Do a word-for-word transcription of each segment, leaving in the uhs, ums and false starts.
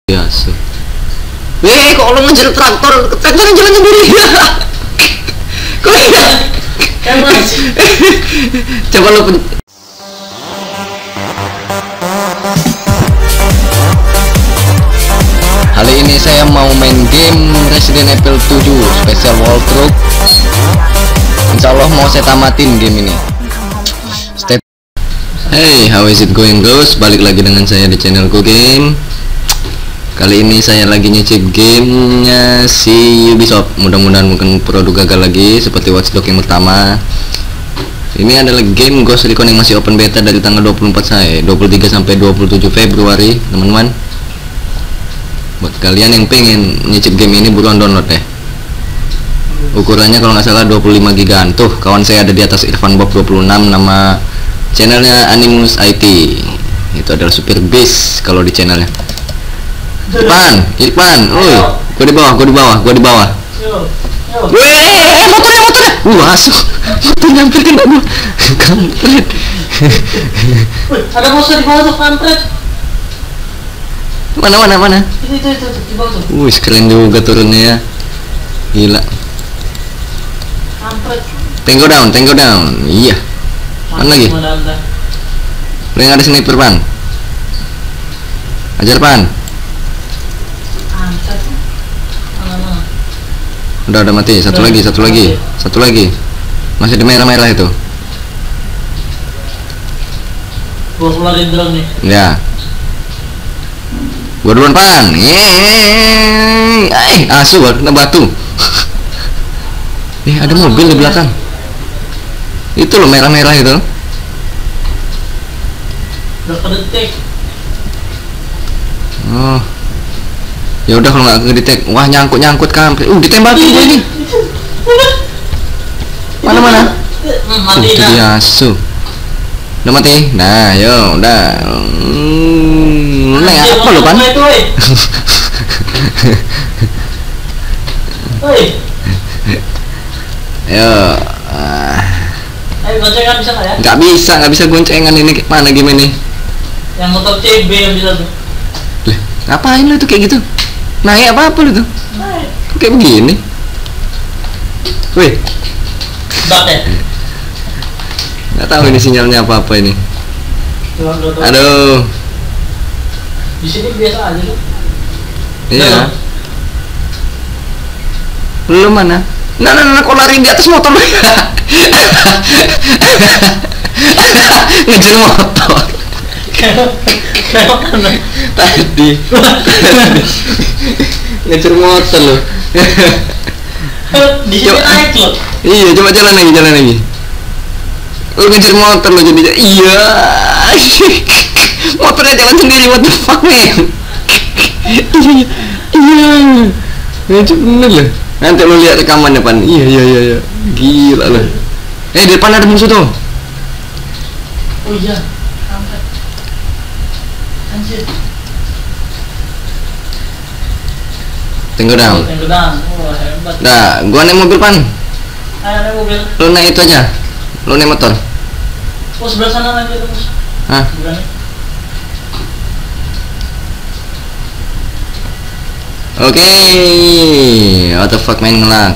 Biasa. Weh, kok lo ngejar traktor? Traktornya jalan sendiri. Kok ya? Coba lo pen... Kali ini saya mau main game Resident Evil tujuh Special Walkthrough. Insya Allah mau saya tamatin game ini. Step. Hey, how is it going guys? Balik lagi dengan saya di channelku game. Kali ini saya lagi nyicip gamenya si Ubisoft. Mudah-mudahan mungkin produk gagal lagi seperti Watch Dogs yang pertama. Ini adalah game Ghost Recon yang masih open beta dari tanggal dua puluh empat saya dua puluh tiga sampai dua puluh tujuh Februari, teman-teman. Buat kalian yang pengen nyicip game ini buruan download deh. Ukurannya kalau nggak salah dua puluh lima giga. Tuh, kawan saya ada di atas, Irfan Bob dua puluh enam, nama channelnya Animus I T. Itu adalah Super Beast kalau di channelnya. Irfan, Irfan, oi, gua di bawah, gua di bawah, gua di bawah. Weh, motornya, motornya. Wah, asuh. Motor nyampe kena gua. Kampret. Ada musuh di bawah tuh, kampret. Mana mana mana? Itu itu itu di bawah tuh. Wih, keren juga turunnya ya. Gila. Kampret. Tango down, tango down. Iya. Mana lagi? Lo yang ada sniper, Pan. Ajar, Pan. Udah udah mati. Satu lagi, satu lagi, satu lagi. Masih di merah-merah itu. Gua keluarin drone nih. Ya. Gua duluan, Pan. Eh, eh, asu kena batu. Eh, ada mobil di belakang. Itu loh merah-merah itu. Udah kedetek. Oh. Ya udah kalau nggak ngedetek. Wah, nyangkut nyangkut kampret. Uh, ditembakin gue ini. Mana mana? Mati uh, dia asu. Udah mati. Nah, yo, udah. Hmm, nah, apa lo, Pan? Yo. Ayo goncengan bisa nggak ya? Nggak bisa, nggak bisa goncengan ini. Mana gimana nih? Yang motor C B yang bisa tuh. Lah, ngapain lo tuh kayak gitu? Naik apa apa lu tuh? Kok kayak begini? Wih. Bak ya? Nggak tahu ini sinyalnya apa apa ini. Aduh. Di sini biasa aja tuh. Iya. Belum mana? Nah, nah, nah, kok lari di atas motor lu? Ngejar motor. Tadi ngejar motor loh. Di sini naik loh. Iya, coba jalan lagi, jalan lagi. Lu ngejar motor lo jadi. Iya. Motornya jalan sendiri, what the fuck man. Iya. Iya. Ngejar bener loh. Nanti lu lihat rekaman depan. Iya, iya, iya, iya. Gila loh. Eh, di depan ada musuh tuh. Oh iya. Anjir. Tengok down. Tengok down. Wah, hebat. Nah, gua naik mobil, Pan. Ayo naik mobil. Lu naik itu aja. Lu naik motor. Oh, sebelah sana lagi ada musuh. Hah? Berani. Oke. Okay. What the fuck main ngelak.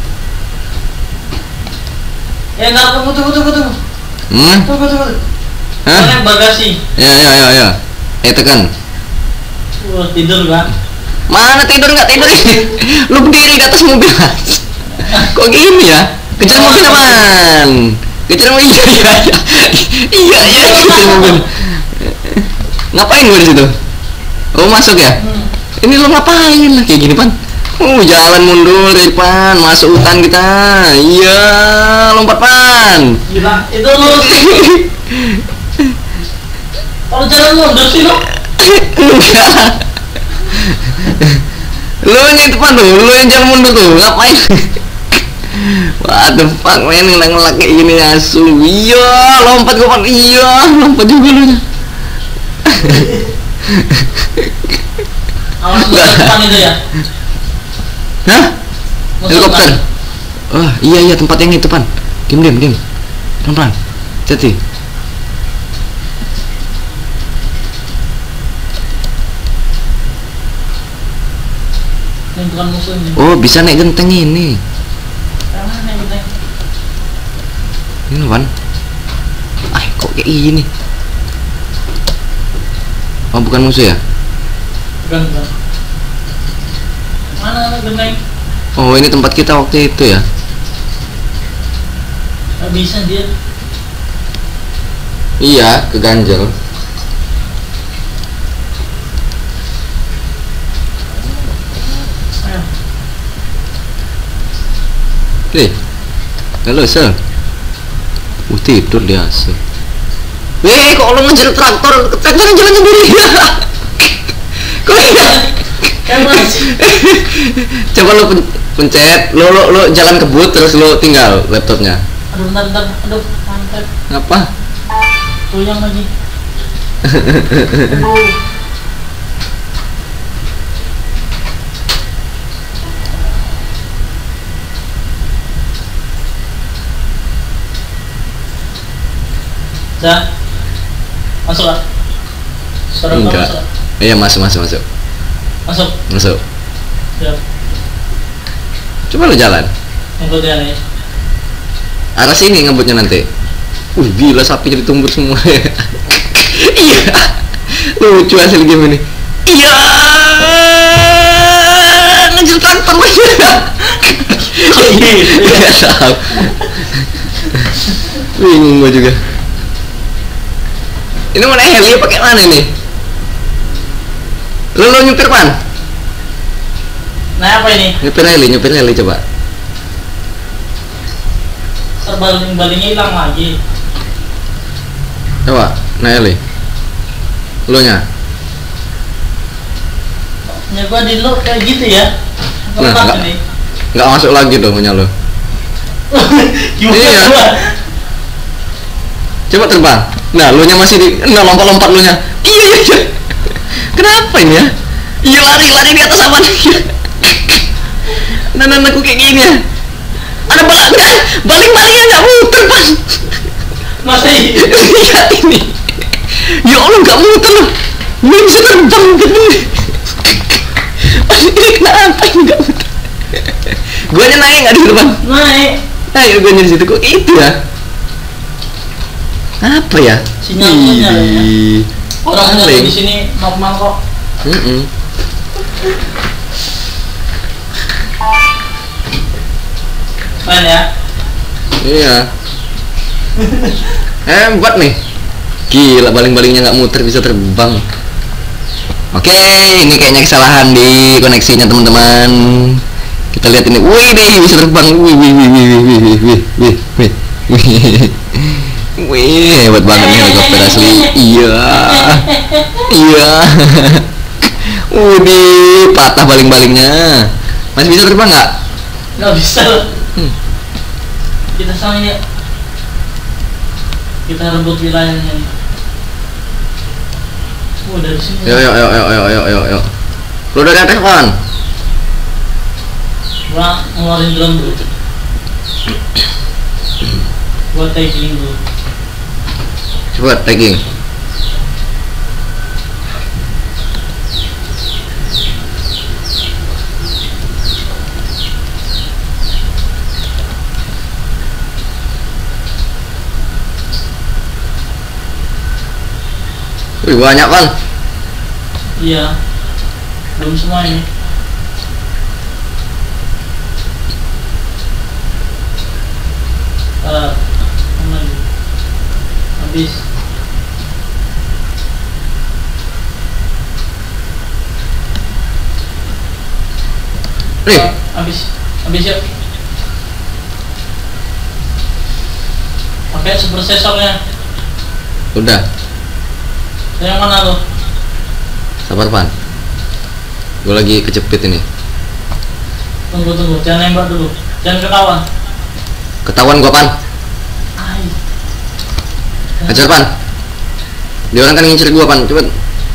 Eh, nggak, tunggu, tunggu, tunggu, tunggu. Hmm? Tunggu, tunggu. Hah? Naik bagasi. Ya, ya, ya, ya. Eh, tekan. Wah, tidur kan? Mana tidur nggak tidur ini? Lu berdiri di atas mobil. Kok gini ya? Kejar mobil apaan? Kejar mobil. Iya, iya, iya, iya, iya, kejar mobil. Ngapain gue di situ? Oh, masuk ya? Hmm. Ini lo ngapain lah kayak gini, Pan? Oh, jalan mundur, Pan. Masuk hutan kita. Iya, lompat, Pan. Gila, itu lu. Kalau jalan mundur sih lo. Enggak. Lu ini depan tuh, lu yang jalan mundur tuh, ngapain? What the fuck man, ngelak-ngelak kayak gini asu. Iya, lompat gua, Pan. Iya, lompat juga lu. Awas lu depan itu ya. Hah? Musuh Helikopter. kan? Wah, iya iya tempat yang itu, Pan. Diam diam diam. Pelan-pelan. Hati. Ini bukan musuhnya. Oh, bisa naik genteng ini. Yang mana yang genteng? Ini Wan. Ah, kok kayak gini? Oh, bukan musuh ya? Bukan, bukan. Mana genteng? Oh, ini tempat kita waktu itu ya? Gak bisa dia. Iya, keganjel. Ayo. Oke. Halo, Sel. Uh, tidur dia, Sel. Weh, kok lo ngejar traktor? Traktor yang jalan sendiri. Kok ya? Kayak masih. Coba lo pen pencet, lo lo lo jalan ke boot terus lo tinggal laptopnya. Aduh, bentar, bentar. Aduh, mantap. Apa? Tuyang lagi. Aduh. Dah. Masuk lah. Suara kau Enggak. masuk. Iya, masuk masuk masuk. Masuk. Masuk. Ya. Coba lo jalan. Ngebutnya nih. Arah sini ngebutnya nanti. Wih, gila sapi jadi tumbur semua. Iya. Lucu hasil game ini. Iya. Ngejar traktor lagi. Enggak tahu. Bingung gua juga. Ini mana heli pakai mana nih? Lo lo nyupir pan? Nah, apa ini? Nyupir heli, nyupir heli coba. Terbaling-balingnya hilang lagi. Coba, nah heli. Lo nya. Ya gua di lo kayak gitu ya. Nah, Lepas enggak. ini. Nggak masuk lagi dong punya lo. Gimana Iya. gua? Coba terbang. Nah, lo nya masih di, nah lompat-lompat lo nya. Iya, iya, iya. Kenapa ini ya? Iya, lari, lari di atas awan. Nah, nah, aku kayak gini ya. Ada balak, enggak, baling-balingnya nggak muter, Pan. Masih. Lihat ini. Ya Allah, nggak muter loh. Belum bisa terbang gitu. Ini kenapa ini nggak muter? Gua aja naik nggak di situ, Pan? Naik. Ayo, gua di situ kok itu ya. Apa ya? Sinyalnya ya. Ih. Orang Paling. di sini normal kok. Mm-mm. Main ya. Iya. Hebat nih. Gila, baling-balingnya nggak muter, bisa terbang. Oke, ini kayaknya kesalahan di koneksinya teman-teman. Kita lihat ini. Wih, nih bisa terbang. Wih, wih, wih, wih, wih, wih, wih, wih, wih, wih. Wih, hebat banget nih helikopter asli. Iya. Iya. Udih, patah baling-balingnya. Masih bisa terbang nggak? Nggak bisa. Hmm. Kita sama ya. Kita rebut wilayahnya. Oh, dari sini. Yo yo yo yo yo yo yo yo. Lu udah di atas kan? Gua ngeluarin drone dulu. Gua tagging dulu. Coba tagging. Wih, banyak kan? Iya. Belum semua ini. Uh, lagi. Habis. Nih, Uh, habis. Habis yuk. Pakai super sesornya. udah. Yang mana lo? Sabar, Pan. Gue lagi kecepit ini. Tunggu tunggu, jangan nembak dulu, jangan ketahuan. Ketahuan gua, Pan. Ay. Ajar, Pan. Dia orang kan ngincer gua, Pan. Cepet.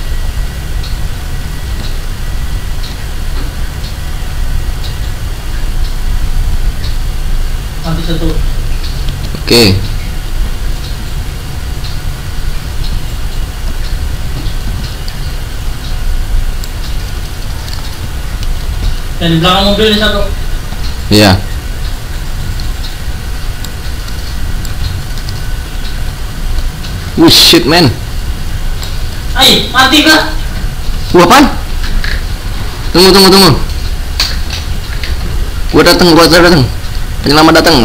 Mati satu. Oke. Yang di belakang mobil ini satu. Iya. Wih, shit man. Ay, mati kah? Gua apaan? Tunggu, tunggu, tunggu. Gua datang, gua datang. Penyelamat datang.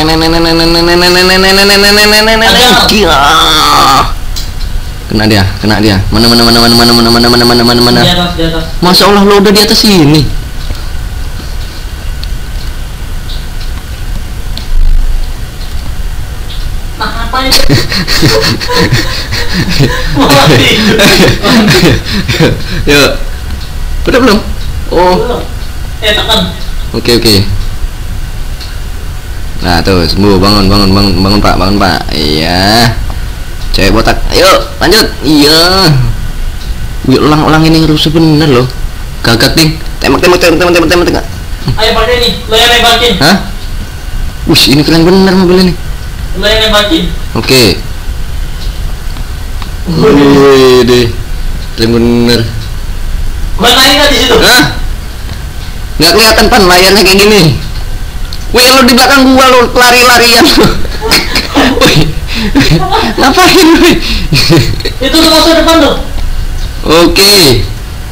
Kena dia, kena dia. Mana mana mana mana mana mana mana mana mana mana mana. Di atas, di atas. Masya Allah, lo udah di atas sini. Nah, apa ini? Mati. Yuk. Udah belum? Oh. Belum. Eh, tekan. Oke oke. Nah tuh sembuh, bangun bangun bangun bangun pak, bangun pak. Iya. Cewek botak, ayo lanjut. Iya. Wih, ulang-ulang ini rusuh bener loh. Gagak ding. Tembak tembak tembak tembak tembak tembak tembak. Ayo pakai ini, lo yang nembakin. Hah? Wih, ini keren bener mobil ini. Lo yang nembakin. Oke. Wih deh, keren bener. Gua naik nggak di situ? Hah? Nggak kelihatan pan layarnya kayak gini. Wih, lo di belakang gua lo lari-larian. Wih, ngapain wih? Itu tuh masuk depan tuh. Oke.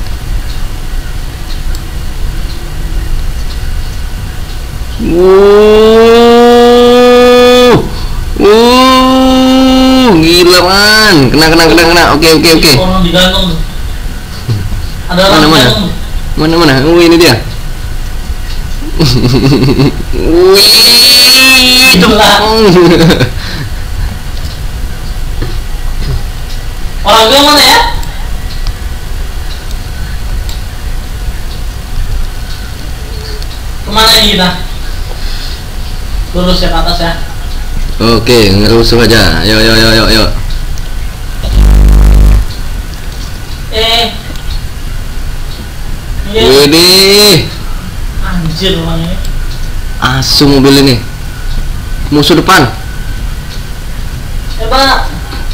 Wuh, wuh, gila man, kena kena kena kena. Oke oke oke. Orang digantung tuh. Ada orang Mana mana? digantung. Mana mana? Oh ini dia. Wih, Belah. Orang gue mana ya? Kemana ini kita? Lurus ya ke atas ya. Oke, ngerusuh aja. Yo yo yo yo yo. Eh. Iya. Widih. Anjir orang ini. Asu mobil ini. Musuh depan. Eh pak.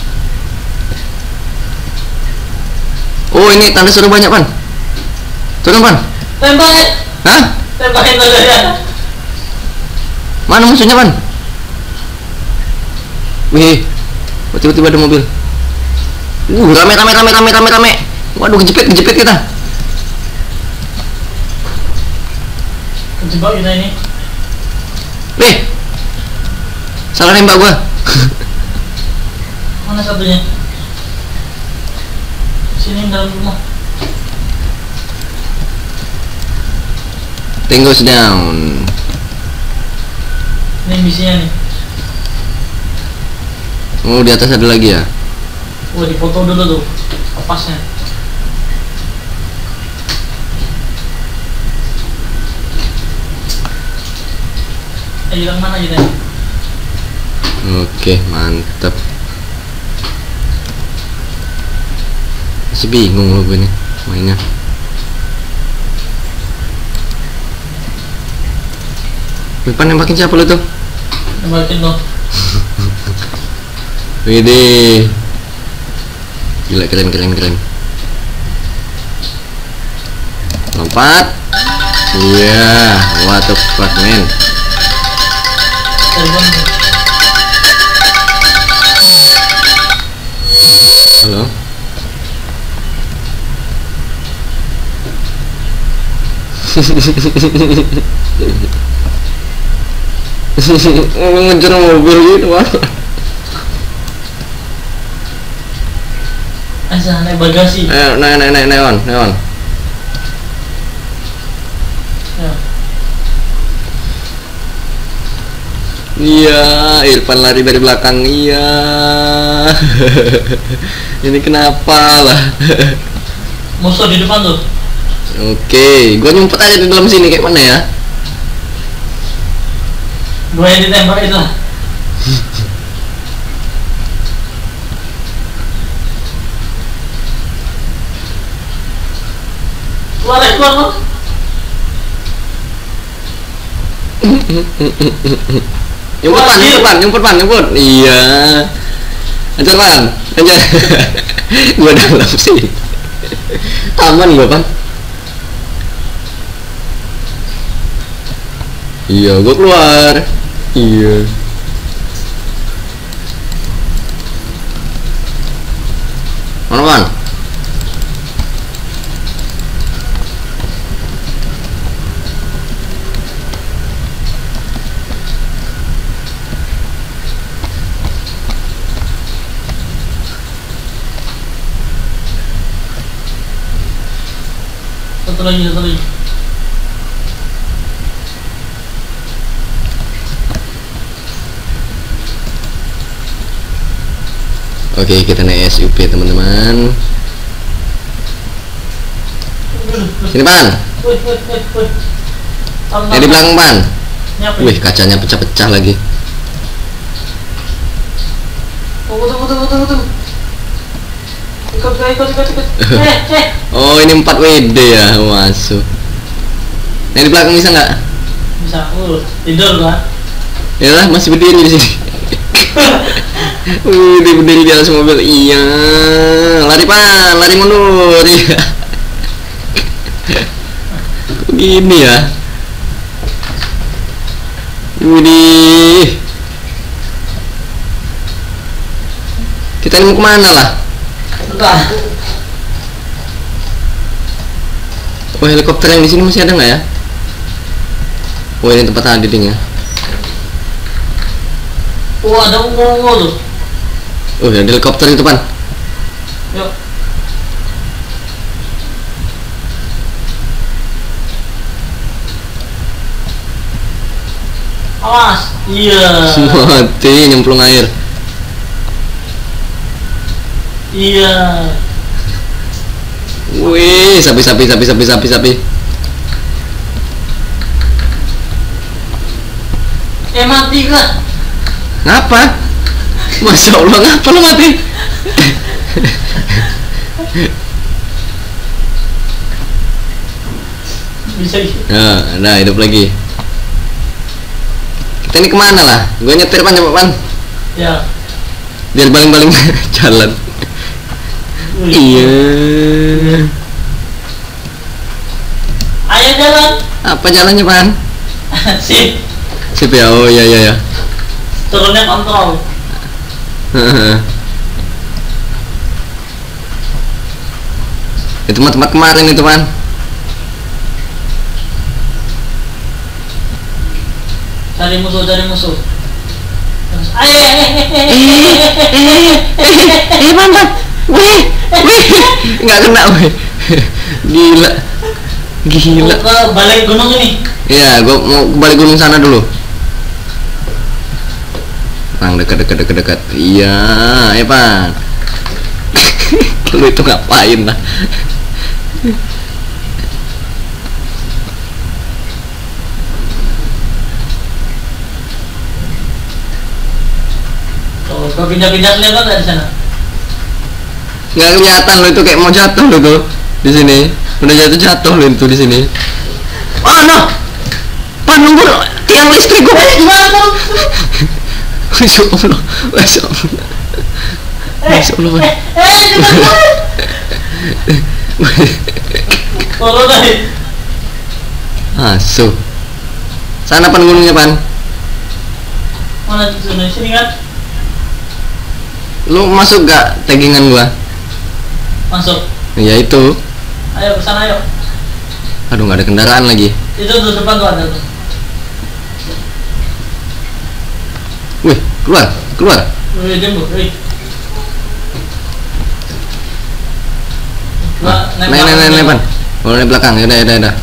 Oh ini tanda seru banyak pan. Turun pan. Tembakin. Hah? Tembakin aja ya. Mana musuhnya pan? Wih, oh, tiba-tiba ada mobil. Uh, rame rame rame rame rame rame. Waduh, kejepit kejepit kita. Kejebak kita ini. Wih, salah nembak gua. Mana satunya? Sini dalam rumah. Tango's down. Ini misinya nih. Oh di atas ada lagi ya. Wah, dipoto dulu tuh kapasnya. Eh, hilang mana kita? Oke mantap. Masih bingung loh gue nih mainnya. Depan nembakin siapa lo tuh? Nembakin tuh. Widih. Gila keren keren keren. Lompat. Iya, yeah. What the fuck man. Telepon. Halo. Ngejar mobil gitu wah. Asa naik bagasi. Ayo naik naik naik neon neon. Ya. Iya, Irfan lari dari belakang. Iya. Ini kenapa lah? Musuh di depan tuh. Oke, gua nyumpet aja di dalam sini kayak mana ya? Dua yang ditembak itu lah. Keluar ya, keluar lo. Nyumpet pan, nyumpet pan, nyumpet pan, nyumpet. Iya. Ajar pan, ajar. Gua dalam sini. Aman gua pan. Iya, gua keluar. Iya. Mana Pan? Satu lagi, satu lagi. Oke, kita naik S U P teman-teman. Sini Pan. Wih, wih, wih, wih. Eh di belakang Pan. Ini apa Wih, ini? kacanya pecah-pecah lagi. Oh, betul, betul, betul, betul. Ikut, ikut, ikut, ikut. Eh, eh. Oh, ini empat W D ya, masuk. Nah, di belakang bisa nggak? Bisa, uh, tidur gua. Ya lah, masih berdiri di sini. Uh, dia berdiri di atas mobil. Iya, lari Pan, lari mundur. Iya. Kok gini ya? Widih. Kita ini mau kemana lah? Entah. Oh, helikopter yang di sini masih ada nggak ya? Oh, ini tempat tadinya. Oh, ada ungu-ungu tuh. Oh, ada helikopter itu Pan. Yuk. Awas. Iya. Mati nyemplung air. Iya. Wih, sapi sapi sapi sapi sapi sapi. Eh, mati kan? Ngapa? Masya Allah, ngapa lo mati? Bisa. Nah, nah hidup lagi. Kita ini kemana lah? Gue nyetir Pan, coba Pan. Ya. Biar baling-baling jalan. Wih. Iya. Ayo jalan. Apa jalannya Pan? Sip. Sip ya, oh iya iya ya. Turunnya kontrol. Itu tempat-tempat kemarin itu Pan. Cari musuh, cari musuh. Terus, ayo, eh, eh, eh, Eh, eh, eh, Pan, Pan. Wih, wih, nggak kena wih. Gila, gila. ke balik gunung ini. Iya, gua mau balik gunung sana dulu. Bang, dekat, dekat, dekat, dekat. Iya, ya Pan. Lu itu ngapain lah? Tuh, kau pindah-pindah kelihatan nggak di sana? Nggak kelihatan lo itu, kayak mau jatuh lo tuh di sini. Udah jatuh jatuh lo itu di sini. Oh no, Pan nunggu tiang listrik gua. Eh, gimana tuh? Masya Allah, Masya Allah, Masya Allah. Eh, eh, gimana? Turun deh. Asuh. Sana Pan gunungnya Pan. Mana di sini? Sini kan? Lu masuk gak taggingan gua? Masuk. Ya itu. Ayo ke sana, ayo. Aduh, nggak ada kendaraan lagi. Itu tuh depan tuh ada tuh. Wih, keluar, keluar. Wih, jemput, wih. Nah, naik, naik, naik, naik Pan. Oh, naik belakang, yaudah, yaudah, yaudah.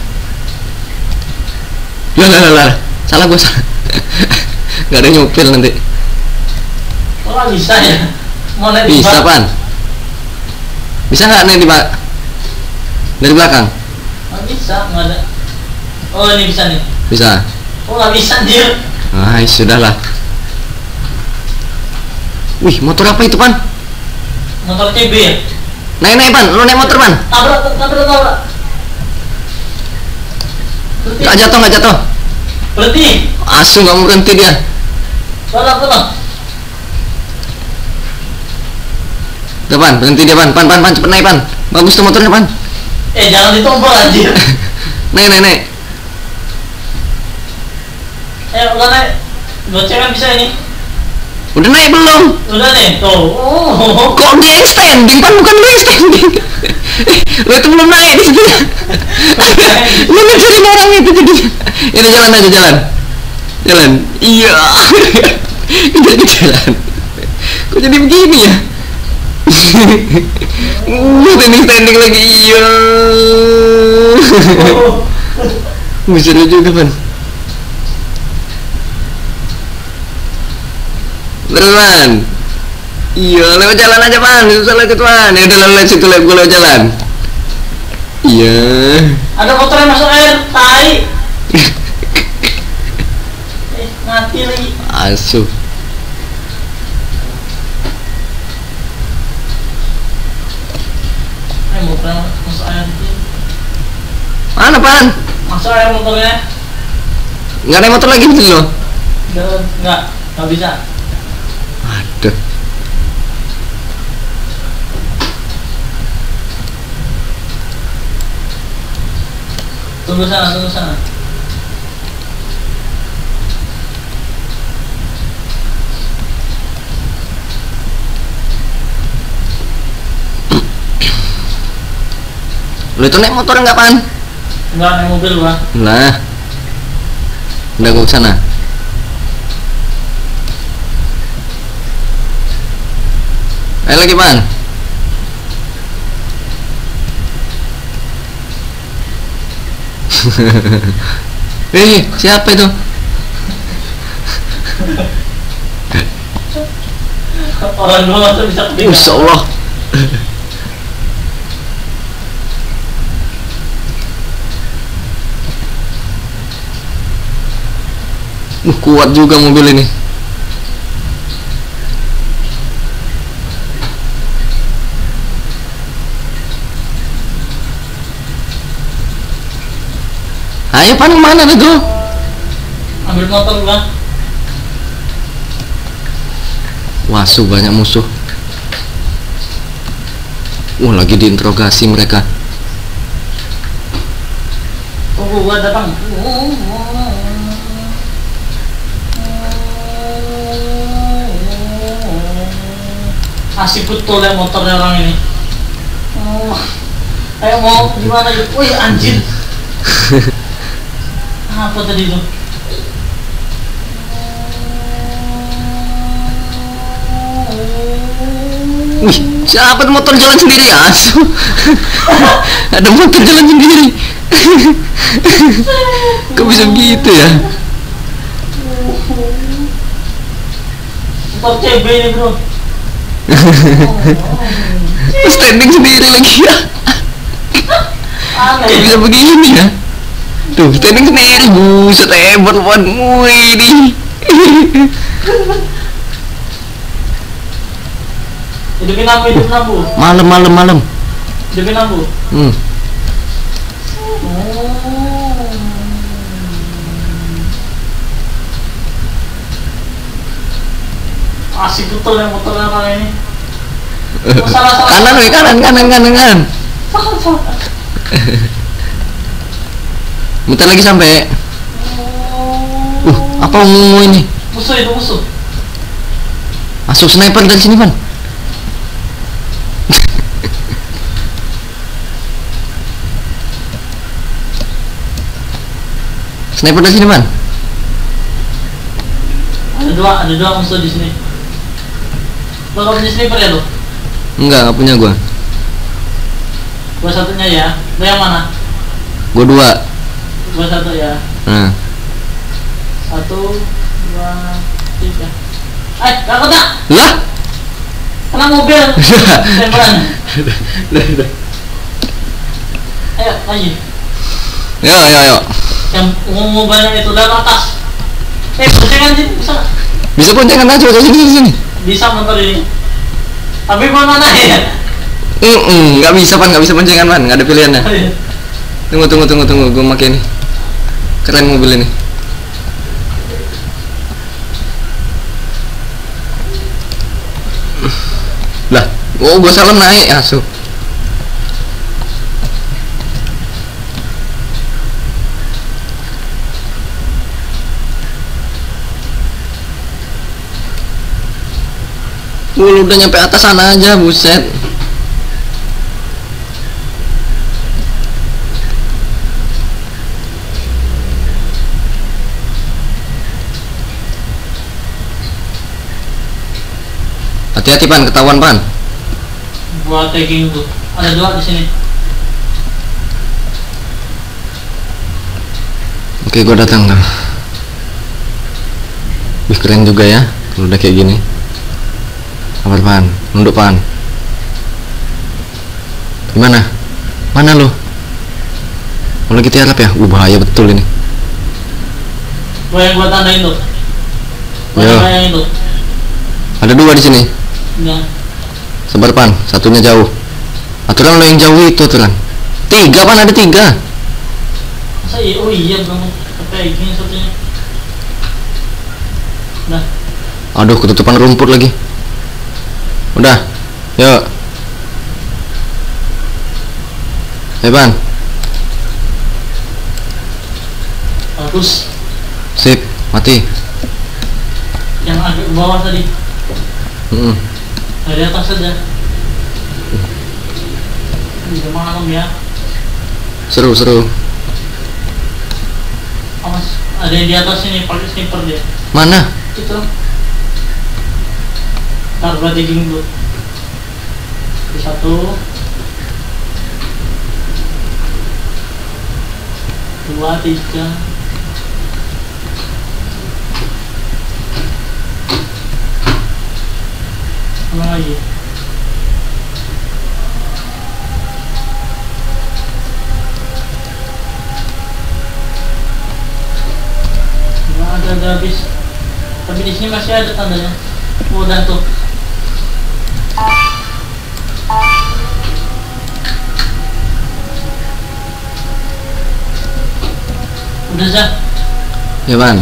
Lah, lah, lah, lah. Salah gua, salah. Nggak ada nyupir nanti. Oh, nggak bisa ya? Mau naik di Bisa bawah? Pan. Bisa nggak naik di bak? Dari belakang? Nggak bisa, nggak ada. Oh, ini bisa nih. Bisa. Oh, nggak bisa dia. Ah, sudahlah. Wih, motor apa itu Pan? Motor C B ya? Naik, naik Pan. Lu naik motor Pan? Tabrak, tabrak, tabrak. Berhenti. Nggak jatuh, nggak jatuh. Berhenti. Asu nggak mau berhenti dia. Tolong, tolong. Tuh Pan, berhenti dia Pan. Pan, Pan, Pan, cepet naik Pan. Bagus tuh motornya Pan. Eh, jangan ditombol anjir. Naik, naik, naik. Buat cewek bisa ini. Udah naik belum? Udah nih, tuh. Oh. Kok dia yang standing kan, bukan lu yang standing. Lu itu belum naik di situ. Lu ngejarin orang itu jadi. Ini jalan aja jalan. Jalan. Iya. Kejar ke jalan. Kok jadi begini ya? Gue standing standing lagi. Iya. Bisa lu juga kan? Beneran. Iya, lewat jalan aja pan, susah lewat pan. Ya udah lewat situ, lewat gue lewat jalan. Iya. Ada motor yang masuk air, tai. Eh, mati lagi. Asuh. Eh, motor yang masuk air itu. Mana pan? Masuk air motornya. Nggak ada motor lagi betul loh. Nggak, nggak, nggak bisa. Aduh. Tunggu sana, tunggu sana. Lu itu naik motor nggak pan? Nggak, naik mobil gua. Nah. Udah gua kesana. Ayo lagi pan. Eh, siapa itu? Orang dua masuk bisa ketinggalan. Masya Allah. Uh, kuat juga mobil ini. Ayo pan, kemana tuh? Ambil motor gua. Wah, su banyak musuh. Wah, lagi diinterogasi mereka. Tunggu gua datang. Asik betul ya motornya orang ini. Oh. Ayo mau gimana yuk? Wih anjir. Apa tadi itu? Wih, siapa tuh motor jalan sendiri ya? Asu. Ada motor jalan sendiri. Kok bisa begitu ya? Motor C B ini bro. Standing sendiri lagi ya. Kok bisa begini ya? Tuh, standing sendiri, buset hebat banget. Wih, ini. Hidupin lampu, hidupin lampu. Malam, malam, malam. Hidupin lampu. Hmm. Asik betul ya motor orang ini. Oh, salah, salah. Kanan, weh, kanan, kanan, kanan, kanan. Salah, salah. Bentar lagi sampai. Uh, apa ungu ini? Musuh itu musuh. Masuk sniper dari sini, Pan. Sniper dari sini, Pan. Ada dua, ada dua musuh di sini. Lo gak punya sniper ya lo? Enggak, enggak punya gua. Gua satunya ya. Lo yang mana? Gua dua. Gua satu ya. Nah. Satu, dua, tiga. Eh, gak kena. Lah? Kena mobil. Tembakan. Ayo, lagi. Yo, yo, yo. Yang umum banyak itu dari atas. Eh, boncengan sini bisa nggak? Bisa boncengan aja ke sini sini. Bisa motor ini. Tapi mana ya? Mm nggak bisa pan, nggak bisa boncengan pan, nggak ada pilihannya. Tunggu, tunggu, tunggu, tunggu, gue pakai ini. Keren mobil ini. Lah, oh gue salah naik asuh. Full udah nyampe atas sana aja, buset. Hati-hati Pan, ketahuan Pan. Gua tagging tuh. Ada dua di sini. Oke, gua datang tuh. Wih, keren juga ya kalau udah kayak gini. Sabar Pan, nunduk Pan. Gimana? Mana lo? Mau lagi tiarap ya? Uh, bahaya betul ini. Gua yang gua tandain tuh. Gua Yo. tandain tuh. Ada dua di sini. Enggak. Sabar Pan, satunya jauh. Aturan lo yang jauh itu aturan. Tiga Pan, ada tiga. Masa iya? Oh iya belum tagging satunya. Nah. Aduh, ketutupan rumput lagi. Udah, yuk. Hei Pan. Bagus. Sip, mati. Yang agak ke bawah tadi. Hmm. Dari atas saja. Udah malam ya. Seru, seru. Awas, ada yang di atas ini pakai sniper dia. Mana? Itu. Ntar gua tagging dulu. Satu. Dua, tiga. Mana lagi? Nggak ada, ada habis. Tapi di sini masih ada tandanya. Oh, udah tuh. Udah Zah. Ya Pan.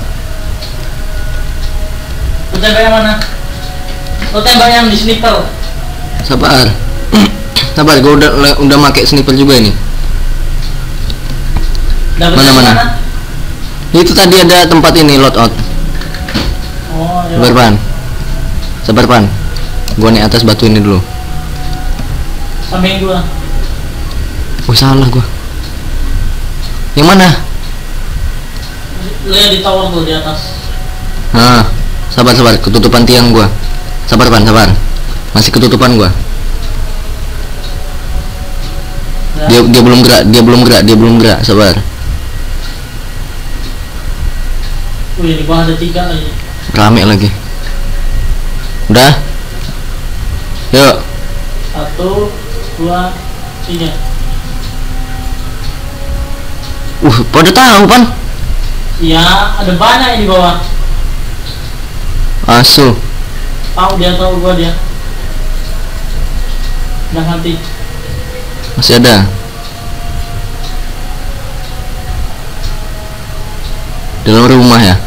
Lo tembak yang mana? Lo tembak yang di sniper. Sabar. Sabar, gue udah udah pakai sniper juga ini. Dapet Mana, yang mana? Itu tadi ada tempat ini loadout. Oh, ya. Sabar Pan. Sabar Pan. Gua naik atas batu ini dulu. Samping gua. Oh, salah gua. Yang mana? Lo yang di tower tuh di atas. Nah, sabar sabar, ketutupan tiang gua. Sabar Pan, sabar. Masih ketutupan gua. Ya. Dia dia belum gerak, dia belum gerak, dia belum gerak, sabar. Wih, di bawah ada tiga lagi. Rame lagi. Udah? Yuk. Satu, dua, tiga. Uh, pada tahu Pan? Ya, ada banyak yang di bawah. Asu. Tahu dia, tahu gua dia. Udah mati. Masih ada. Dalam rumah ya.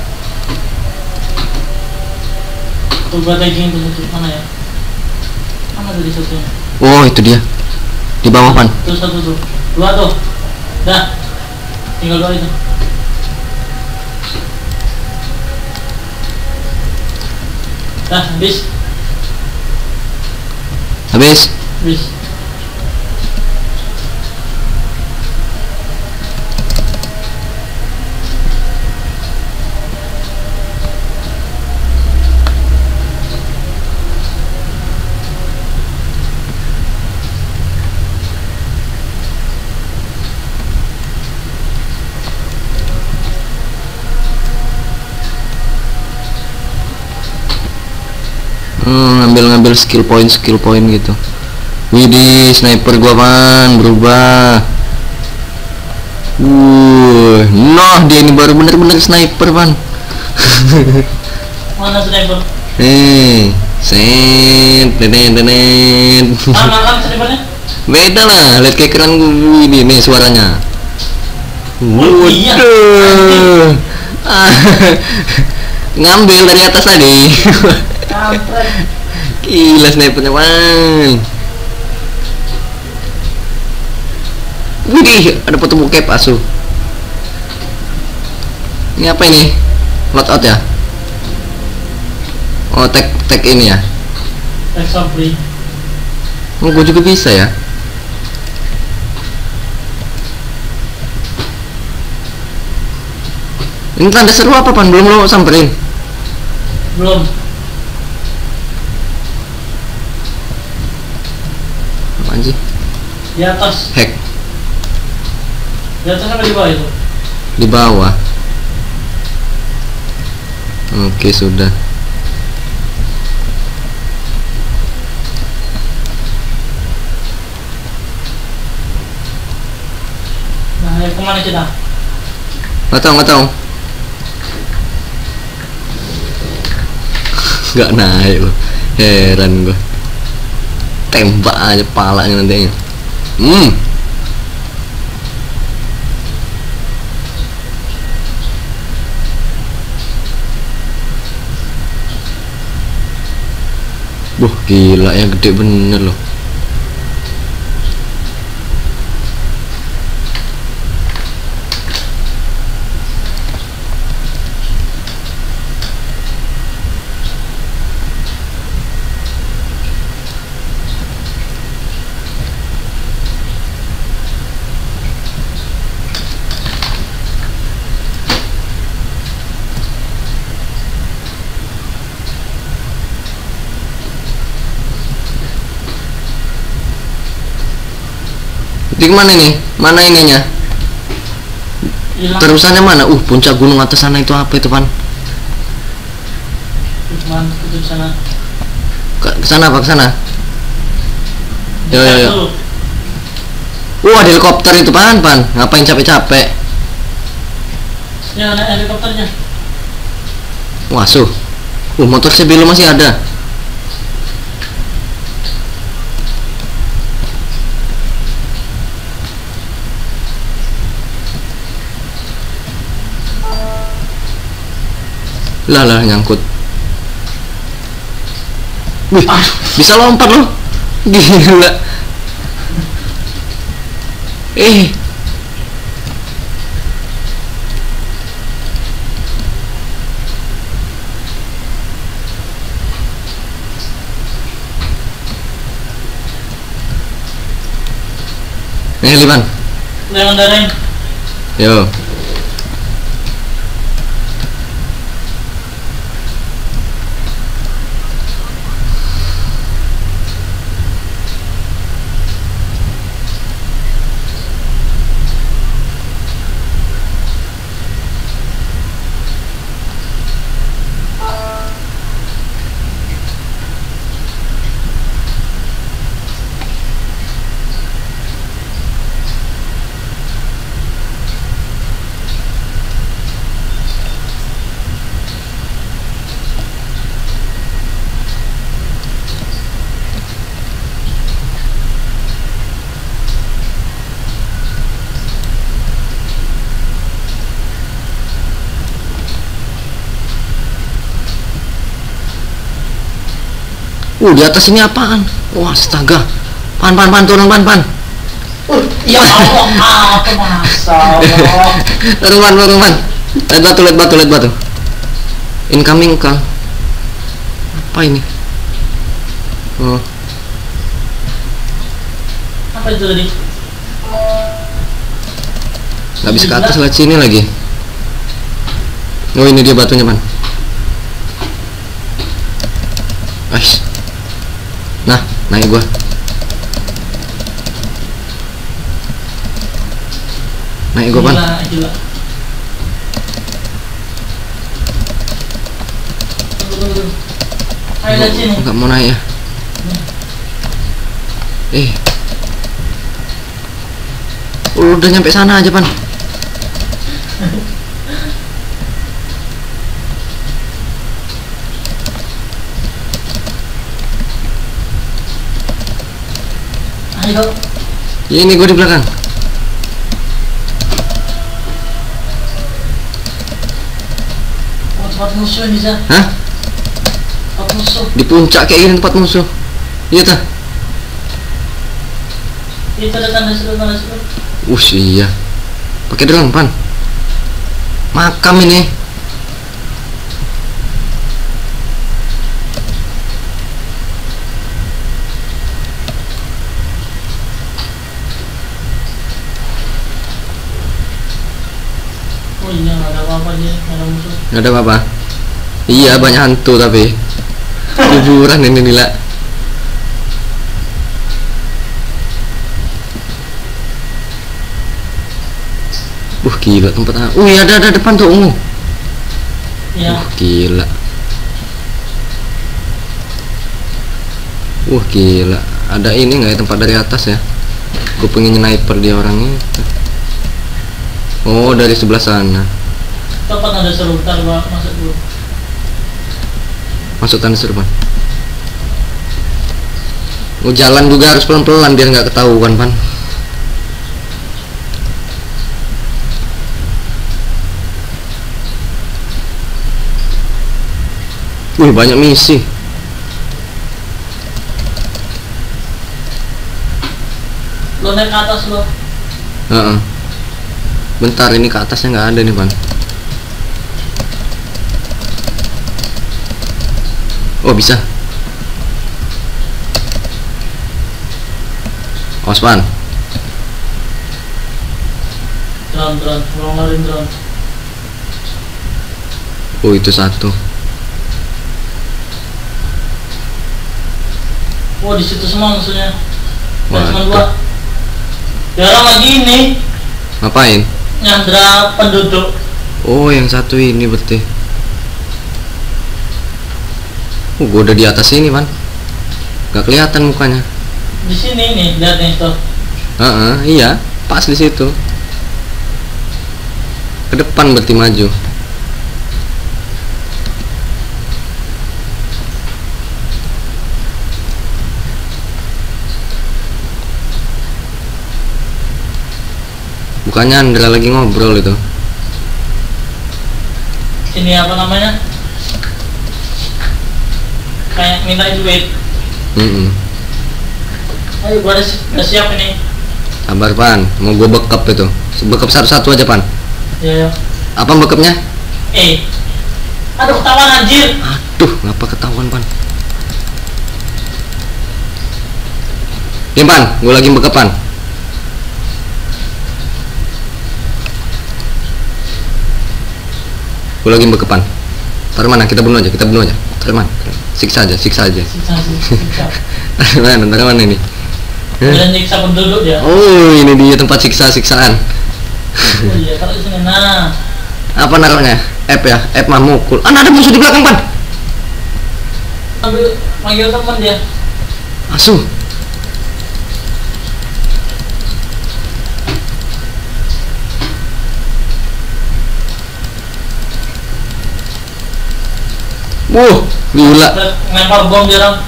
Tuh gua tagging tuh satu mana ya? Mana tadi satunya? Oh, itu dia. Di bawah Pan. Tuh satu tuh. Dua tuh. Dah. Tinggal dua itu. Dah, habis. Habis. Habis. Hmm, ngambil-ngambil skill point skill point gitu. Widih, sniper gua Pan berubah. Uh, noh dia ini baru bener-bener sniper Pan. Mana sniper? Eh, set, denen denen. Mana kan snipernya? Beda lah, lihat kayak keren gue ini nih suaranya. Oh, iya. Waduh. Ah, ngambil dari atas tadi. Kampret. Gila snipernya Bang. Widih, ada foto bokep asu. Ini apa ini? Loadout ya? Oh, tag tag ini ya. Extra free. Oh, gue juga bisa ya. Ini tanda seru apa pan? Belum lo samperin? Belum. Apaan sih? Di atas. Hack. Di atas apa di bawah itu? Di bawah. Oke, sudah. Nah, ayo kemana kita? Nggak tahu, nggak tahu. Nggak naik loh. Heran gua. Tembak aja palanya nantinya. Hmm. Buh, gila ya, gede bener loh. Di mana nih? Mana ininya? Hilang. Terusannya mana? Uh, puncak gunung atas sana itu apa itu, Pan? Cuman ke sana. Ke sana apa? Ke sana? Yo yo yo. Dulu. Wah, ada helikopter itu, Pan, Pan. Ngapain capek-capek? Ya, ada helikopternya. Wah, suh. Uh, motor sebelum masih ada. Lah lah, nyangkut. Wih, Ah. bisa lompat loh. Gila. Eh. Nih, Liman. Leon Dareng. Yo. Uh, di atas ini apaan? Wah, astaga. Pan, pan, pan, turun, pan, pan. Uh, ya Allah, apa masa? Turun, pan, turun, pan. Lihat batu, lihat batu, lihat batu. Incoming, Kang. Apa ini? Oh, Apa itu tadi? nggak bisa ke atas, lihat sini lagi. Oh, ini dia batunya, pan. Aish. Nah, naik gua. Naik gua, pan. Gila, gila. Tunggu, tunggu, tunggu. Ayo lihat sini. Nggak mau naik ya. Eh. Oh, udah nyampe sana aja, pan. Ayo. Ya, ini gue di belakang. Oh, tempat musuh ini, Zah. Hah? Tempat musuh. Di puncak kayak gini tempat musuh. Iya tah? Itu ada tanda seru, tanda seru. Ush, iya. Pakai drone, pan. Makam ini. Oh iya, nggak ada apa-apa dia, nggak ada musuh. Nggak ada apa-apa. Iya, banyak hantu tapi kuburan ini Nila. Uh gila tempat. Uh ada ada depan tuh ungu. Iya. Uh gila. Wah gila. Ada ini nggak ya tempat dari atas ya? Gue pengen sniper dia orang itu. Oh dari sebelah sana. Kapan ada seru, ntar gua masuk dulu. Masuk tanah serban. Oh jalan juga harus pelan-pelan biar nggak ketahuan pan. Wih banyak misi. Lo naik ke atas lo. Heeh. Bentar ini ke atasnya nggak ada nih pan. Oh bisa. Awas pan. Drone drone, ngeluarin drone. Oh itu satu. Oh di situ semua musuhnya. Dan Wah, cuma dua. Ya orang lagi ini ngapain? nyandra penduduk. Oh yang satu ini berarti. Oh gua udah di atas ini pan. Gak kelihatan mukanya. Di sini nih, lihat nih tuh. Heeh, iya, pas di situ. Ke depan berarti maju. Bukannya Andra lagi ngobrol itu. Ini apa namanya? Kayak minta duit. Mm-mm. Ayo gua udah, si- udah siap ini. Sabar pan, mau gue bekap itu. Bekap satu-satu aja pan. Ya ya. Apa bekapnya? Eh. Aduh ketahuan anjir. Aduh, ngapa ketahuan pan? Nih pan, gue lagi bekap pan. Gue lagi bekepan. Taruh mana? Kita bunuh aja, kita bunuh aja. Taruh mana? Siksa aja, siksa aja. Siksa siksa. Taruh mana? Taruh mana ini? Dan nyiksa penduduk dia. Oh, ini dia tempat siksa-siksaan. Oh iya, taruh di sini. Nah. Apa naruhnya? F ya? F mah mukul. Ah, ada musuh di belakang pan. Ambil panggil teman dia. Asuh. Wuh, gila. Lempar bom dia orang.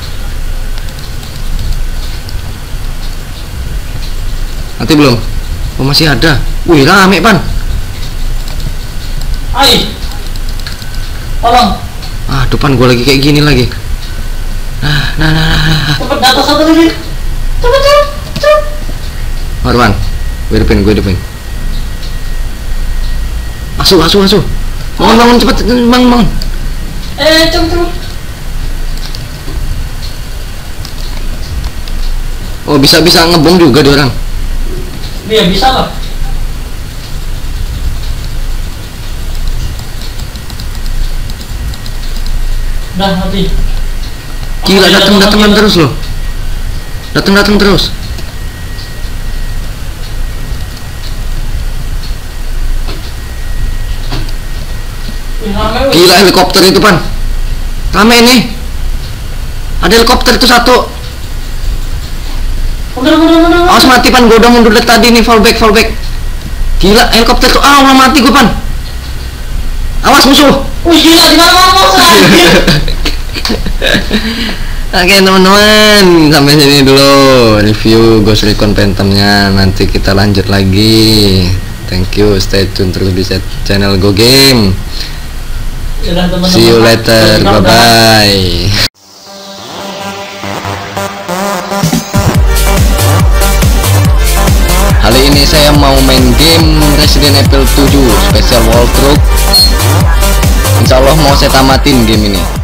Nanti belum? Oh masih ada. Wih rame pan. Ai. Tolong. Ah depan gue lagi kayak gini lagi. Nah, nah, nah, nah. Cepat data satu lagi. Cepat cepat cepat. Marwan, gue depan, gue depan. Asuh, asuh, asuh. Bangun, bangun cepet, bangun, bangun. Eh cepat cepat. Oh bisa bisa ngebom juga dia orang. Dia bisa lah. Dah mati. Gila datang datang terus loh. Datang datang terus. Wih, rame, wih. Gila helikopter itu pan. Rame ini. Ada helikopter itu satu. Mundur mundur mundur. Awas mati pan, gue udah mundur dari tadi nih, fallback fallback. Gila helikopter tuh, ah udah mati gue pan. Awas musuh. Wih gila di mana mana musuh anjir. Oke teman-teman, sampai sini dulu review Ghost Recon Phantomnya. Nanti kita lanjut lagi. Thank you, stay tune terus di channel Go Game. Yaudah, teman-teman. See you later, bye bye. Kali ini saya mau main game Resident Evil tujuh Special Walkthrough. Insya Allah mau saya tamatin game ini.